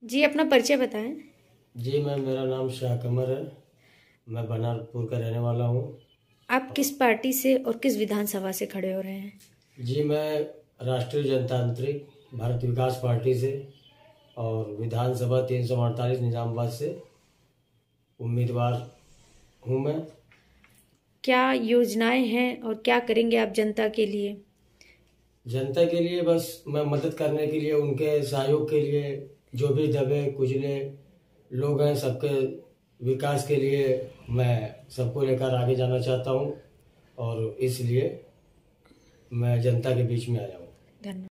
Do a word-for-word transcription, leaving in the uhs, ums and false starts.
जी, अपना परिचय बताएं। जी मैं मेरा नाम शाह कमर है। मैं बनारपुर का रहने वाला हूँ। आप किस पार्टी से और किस विधानसभा से खड़े हो रहे हैं? जी मैं राष्ट्रीय जनतांत्रिक भारत विकास पार्टी से और विधानसभा तीन सौ अड़तालीस निजामाबाद से उम्मीदवार हूँ मैं। क्या योजनाएं हैं और क्या करेंगे आप जनता के लिए? जनता के लिए बस मैं मदद करने के लिए, उनके सहयोग के लिए, जो भी दबे कुचले लोग हैं सबके विकास के लिए मैं सबको लेकर आगे जाना चाहता हूँ और इसलिए मैं जनता के बीच में आया हूँ। धन्यवाद।